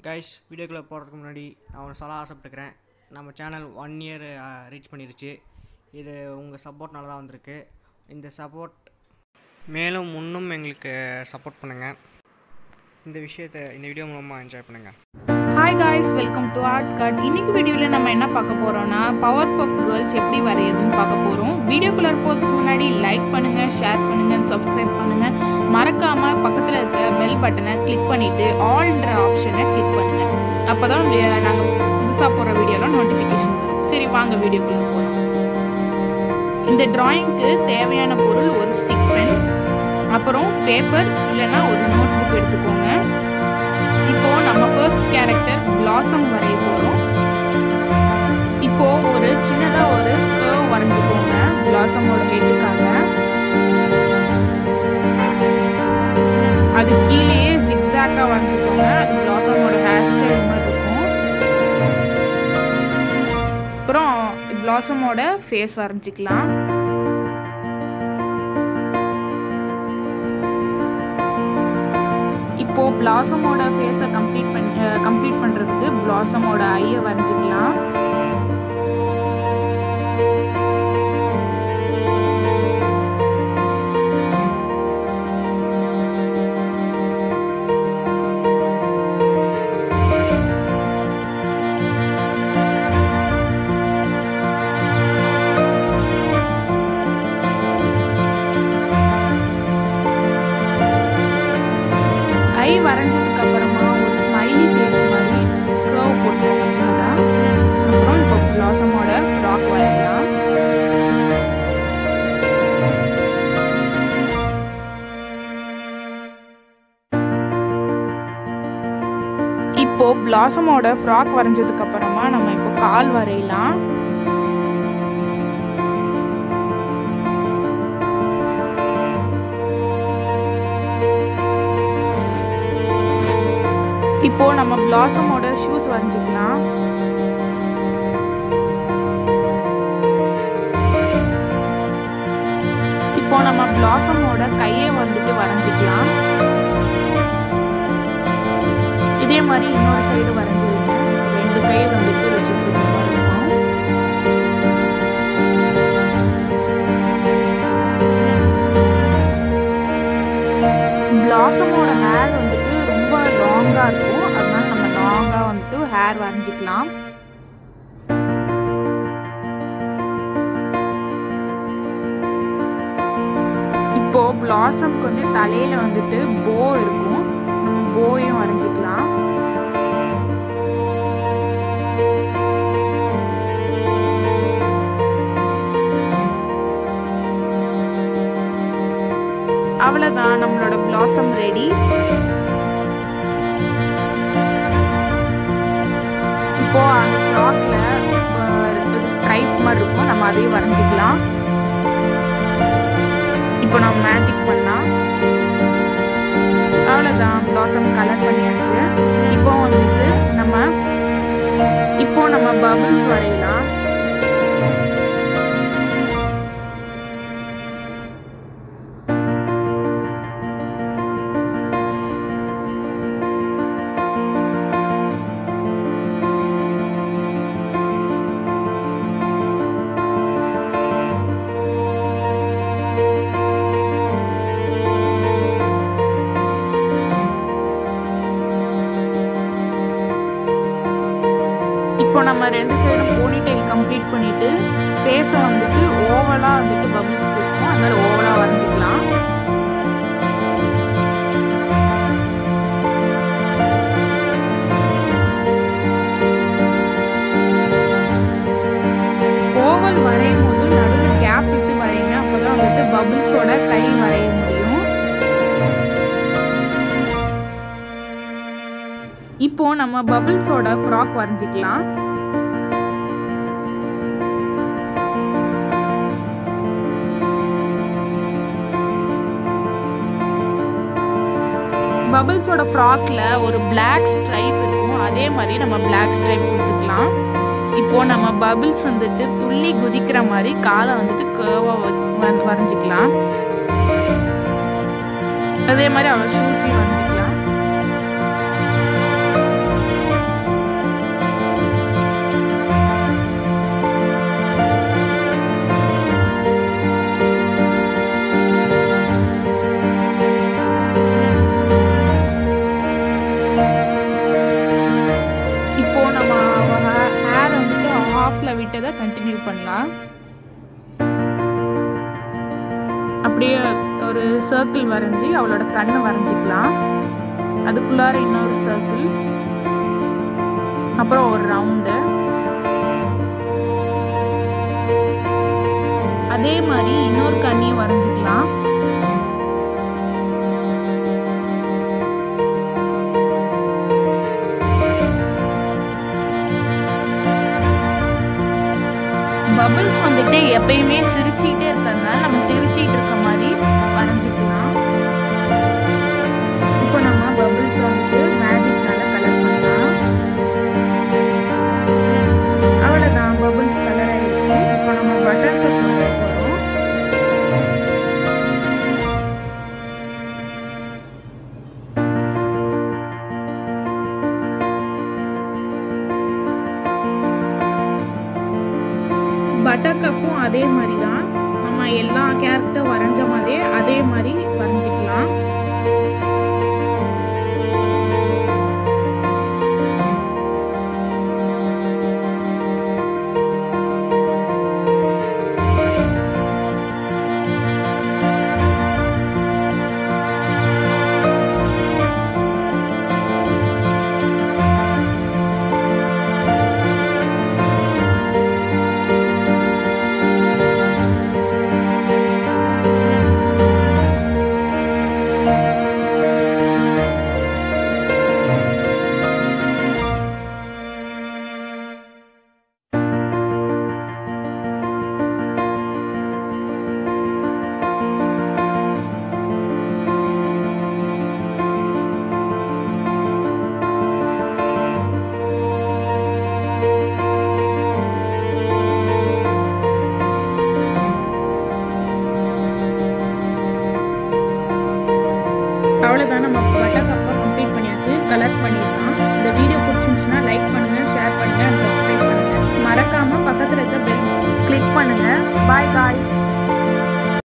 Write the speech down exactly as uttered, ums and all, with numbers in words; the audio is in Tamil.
கைஸ், வீடியோக்குள்ளே போகிறதுக்கு முன்னாடி நான் ஒன்று சொல்ல ஆசைப்பட்டுக்கிறேன். நம்ம சேனல் ஒன் இயர் ரீச் பண்ணிருச்சு. இது உங்கள் சப்போர்ட்னால தான் வந்திருக்கு. இந்த சப்போர்ட் மேலும் இன்னும் எங்களுக்கு சப்போர்ட் பண்ணுங்கள். இந்த விஷயத்தை இந்த வீடியோ மூலமாக என்ஜாய் பண்ணுங்கள். Hi guys, welcome to art cut. இன்னைக்கு வீடியோவில் நம்ம என்ன பார்க்க போகிறோம்னா பவர் பஃப் கேர்ள்ஸ் எப்படி வரையுதுன்னு பார்க்க போகிறோம். வீடியோக்குள்ளே போகிறதுக்கு முன்னாடி லைக் பண்ணுங்கள், ஷேர் பண்ணுங்கள், சப்ஸ்கிரைப் பண்ணுங்கள். மறக்காமல் பக்கத்தில் இருக்க பெல் பட்டனை கிளிக் பண்ணிவிட்டு ஆல்ன்ற ஆப்ஷனை கிளிக் பண்ணுங்கள். அப்போ தான் நாங்கள் புதுசாக போகிற வீடியோலாம் நோட்டிஃபிகேஷன் வரும். சரி, வாங்க வீடியோக்குள்ளே போகலாம். இந்த டிராயிங்க்கு தேவையான பொருள் ஒரு ஸ்டிக் பென், அப்புறம் பேப்பர் இல்லைன்னா ஒரு நோட் புக் எடுத்துக்கோங்க. இப்போ நம்ம ஃபர்ஸ்ட் கேரக்டர் பிளாசம் வரைய போகிறோம். இப்போ ஒரு சின்னதாக ஒரு கர்வ் வரைஞ்சிக்கோங்க பிளாசமோட ஹெட்டுக்காக. அது கீழேயே ஜிக்ஸாக்காக வரைஞ்சிக்கோங்க. பிளாசமோட ஹேர் ஸ்டைல் மாதிரி இருக்கும். அப்புறம் பிளாசமோட ஃபேஸ் வரைஞ்சிக்கலாம். இப்போ பிளாசமோட ஃபேஸை கம்ப்ளீட் பண்ணி கம்ப்ளீட் பண்ணுறதுக்கு பிளாசமோட ஐயை வரைஞ்சிக்கலாம். ஐ வரைஞ்சதுக்கு அப்புறமா ஒரு ஸ்மைலி ஃபேஸ் மாதிரி கர்வ் போட்டு வச்சுருந்தா அப்புறம் இப்போ பிளாசமோட ஃப்ராக் வரையலாம். இப்போ பிளாசமோட ஃப்ராக் வரைஞ்சதுக்கு அப்புறமா நம்ம இப்போ கால் வரையலாம். இப்போ நம்ம பிளாசமோட ஷூஸ் வரைஞ்சிக்கலாம். இப்போ நம்ம பிளாசமோட கையை வந்துட்டு வரைஞ்சிக்கலாம். இதே மாதிரி இன்னொரு சைடு வரைஞ்சிருக்கேன். ரெண்டு கை வந்துட்டு வச்சுட்டு இருக்கும். பிளாசமோட ஹேர் வந்துட்டு ரொம்ப லாங்காக இருக்கும். அதனால நம்ம லாங்காக வந்துட்டு ஹேர் வரைஞ்சிக்கலாம். இப்போ பிளாசம்க்கு வந்து தலையில வந்துட்டு போ இருக்கும். போயும் வரைஞ்சிக்கலாம். அவ்வளோதான், நம்மளோட பிளாசம் ரெடி. இப்போ அந்த ஃப்ராக்ல ஒரு ஸ்ட்ரைப் மாதிரி இருக்கும். நம்ம அதையும் வரைஞ்சிக்கலாம். இப்போ நம்ம மேஜிக் பண்ணலாம். அவ்வளோதான், பிளாசம் கலர் பண்ணியாச்சு. இப்போ வந்துட்டு நம்ம இப்போ நம்ம பபிள்ஸ் வரையலாம். இப்போ நம்ம ரெண்டு சைடும் போனிடெயில் கம்ப்ளீட் பண்ணிட்டு ஃபேஸை வந்துட்டு ஓவலாக வந்துட்டு பபிள்ஸ் இருக்கும். அது மாதிரி ஓவலாக வரைஞ்சிக்கலாம். ஓவல் வரையும் போது நடுவில் கேப் விட்டு வரையுங்க. அப்போதான் வந்துட்டு பபிள்ஸோட கை வரைய முடியும். இப்போ நம்ம பபிள்ஸோட ஃப்ராக் வரைஞ்சிக்கலாம். பபிள்ஸோட ஃப்ராக்ல ஒரு பிளாக் ஸ்ட்ரைப் இருக்கும். அதே மாதிரி நம்ம பிளாக் ஸ்ட்ரைப் கொடுத்துக்கலாம். இப்போ நம்ம பபிள்ஸ் வந்துட்டு துள்ளி குதிக்கிற மாதிரி காலை வந்துட்டு கர்வா வரைஞ்சிக்கலாம். அதே மாதிரி அவள் ஷூஸையும் வரைஞ்சிக்கலாம். வரைஞ்சிட்டதை கண்டினியூ பண்ணலாம். அப்படியே ஒரு சர்க்கிள் வரைஞ்சி அவளோட கண்ணை வரைஞ்சிக்கலாம். அதுக்குள்ளார இன்னொரு சர்க்கிள், அப்புறம் ஒரு ரவுண்டு. அதே மாதிரி இன்னொரு கண்ணையும் வரைஞ்சிக்கலாம். பபிள்ஸ் வந்துட்டு எப்பயுமே சிரிச்சுக்கிட்டே இருக்கிறதுனால நம்ம சிரிச்சுட்டு இருக்க மாதிரி வரைஞ்சிக்கலாம். இப்போ நம்ம பபிள்ஸ் வந்துட்டு மேஜிக்னால கலர் பண்ணலாம். அவ்வளோதான், பபிள்ஸ் கலர் ஆயிடுச்சு. இப்போ நம்ம பட்டர் கப் பண்ண போகிறோம். பட்டர் கப்பும் அதே மாதிரி தான், நம்ம எல்லா கேரக்டர் வரைஞ்ச மாதிரியே அதே மாதிரி வரைஞ்சிக்கலாம். அவ்வளோதான், நம்ம பட்டர் கப்பை கம்ப்ளீட் பண்ணியாச்சு, கலர் பண்ணிடலாம். இந்த வீடியோ பிடிச்சிருந்துச்சுன்னா லைக் பண்ணுங்கள், ஷேர் பண்ணுங்கள், அண்ட் சப்ஸ்கிரைப் பண்ணுங்கள். மறக்காமல் பக்கத்தில் இருக்க பெல் கிளிக் பண்ணுங்கள். Bye guys.